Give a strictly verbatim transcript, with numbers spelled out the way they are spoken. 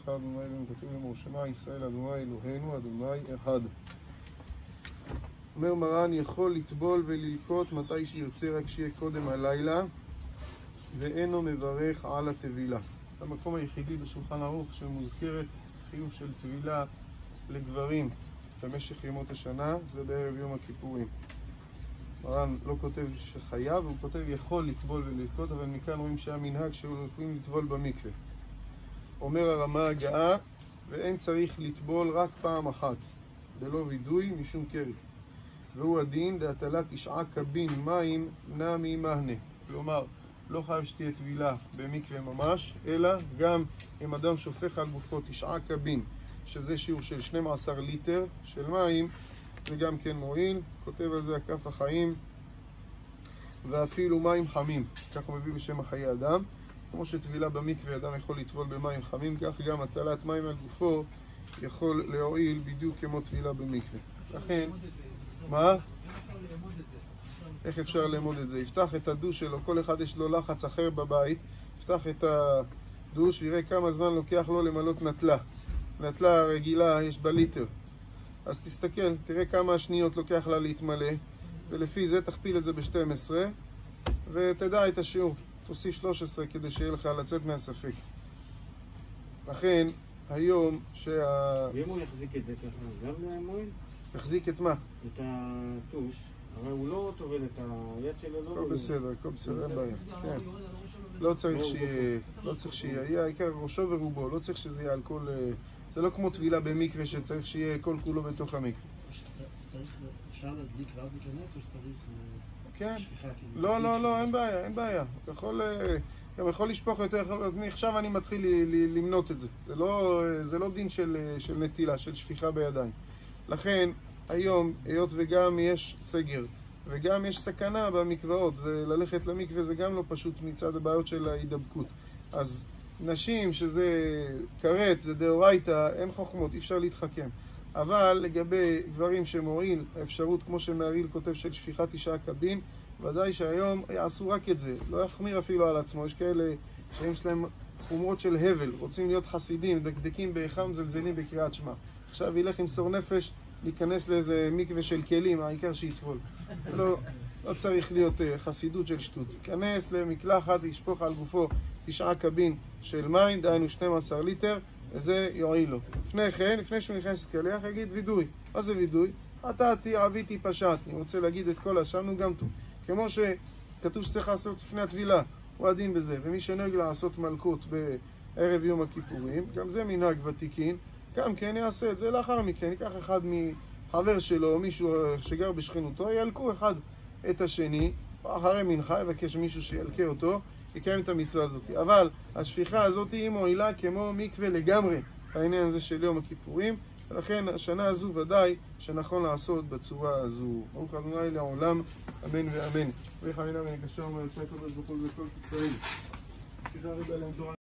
לך אדוני אלוהינו, כתוב לאמור שמע ישראל אדוני אלוהינו, אדוני אחד. אומר מרן, יכול לטבול וללקוט מתי שירצה, רק שיהיה קודם הלילה, ואינו מברך על הטבילה. המקום היחידי בשולחן ערוך שמוזכרת חיוב של טבילה לגברים במשך ימות השנה זה בערב יום הכיפורים. מרן לא כותב שחייב, הוא כותב יכול לטבול וללקוט, אבל מכאן רואים שהמנהג שהוא יכולים לטבול במקווה. אומר הרמה הגאה, ואין צריך לטבול רק פעם אחת, בלא וידוי משום קרי. והוא הדין דהטלת תשעה קבין מים נמי מהנה. כלומר, לא חייב שתהיה טבילה במקווה ממש, אלא גם אם אדם שופך על גופו תשעה קבין, שזה שיעור של שנים עשר ליטר של מים, זה גם כן מועיל. כותב על זה הכף החיים, ואפילו מים חמים, כך הוא מביא בשם החיי אדם. כמו שטבילה במקווה אדם יכול לטבול במים חמים, כך גם הטלת מים על גופו יכול להועיל בדיוק כמו טבילה במקווה. לכן, מה? איך אפשר לאמוד את זה? יפתח את הדוש שלו, כל אחד יש לו לחץ אחר בבית, יפתח את הדוש ויראה כמה זמן לוקח לו למלות נטלה. נטלה רגילה יש בה ליטר, אז תסתכל, תראה כמה שניות לוקח לה להתמלא, ולפי זה תכפיל את זה ב-שתים עשרה ותדע את השיעור, תוסיף שלוש עשרה כדי שיהיה לך לצאת מהספק. לכן היום שה... ואם הוא יחזיק את זה ככה, גם מועיל? יחזיק את מה? את הטוש, אבל הוא לא טובל את היד שלו, לא... הכל בסדר, הכל בסדר, אין בעיה. כן. לא צריך שיהיה, לא צריך שיהיה, יהיה העיקר ראשו ורובו, לא צריך שזה יהיה על כל... זה לא כמו טבילה במקווה שצריך שיהיה כל כולו בתוך המקווה. צריך, אפשר להדליק ואז להיכנס או שצריך... כן. לא, לא, לא, אין בעיה, אין בעיה. יכול... גם יכול לשפוך יותר, עכשיו אני מתחיל למנות את זה. זה לא, זה לא דין של, של נטילה, של שפיכה בידיים. לכן, היום, היות וגם יש סגר, וגם יש סכנה במקוואות, וללכת למקווה זה גם לא פשוט מצד הבעיות של ההידבקות. אז נשים שזה קרץ, זה דאורייתא, אין חוכמות, אי אפשר להתחכם. אבל לגבי גברים שמועיל, האפשרות, כמו שמהרי"ל כותב, של שפיכת תשעה קבין, ודאי שהיום יעשו רק את זה, לא יחמיר אפילו על עצמו. יש כאלה שיש להם חומרות של הבל, רוצים להיות חסידים, דקדקים באחם, זלזלים בקריאת שמע. עכשיו ילך עם סור נפש, להיכנס לאיזה מקווה של כלים, העיקר שיטבול. לא, לא צריך להיות חסידות של שטות. ייכנס למקלחת, ישפוך על גופו תשעה קבין של מים, דהיינו שנים עשר ליטר, וזה יועיל לו. לפני כן, לפני שהוא נכנס לקלח, יגיד וידוי. מה זה וידוי? חטאתי, עוויתי, פשעתי. אני רוצה להגיד את כל אשמנו גם טוב. כמו שכתוב שצריך לעשות לפני הטבילה, הוא הדין בזה. ומי שנוהג לעשות מלכות בערב יום הכיפורים, גם זה מנהג ותיקין, גם כן יעשה את זה לאחר מכן. ייקח אחד מחבר שלו או מישהו שגר בשכנותו, ילקו אחד את השני, אחרי מנחה יבקש מישהו שילקה אותו, יקיים את המצווה הזאת. אבל השפיכה הזאת היא מועילה כמו מקווה לגמרי בעניין הזה של יום הכיפורים, ולכן השנה הזו ודאי שנכון לעשות בצורה הזו. ברוך ה' לעולם, אמן ואמן. ואיך אמן אמן, קשר ומרצה הקדוש ברוך הוא וכל ישראל.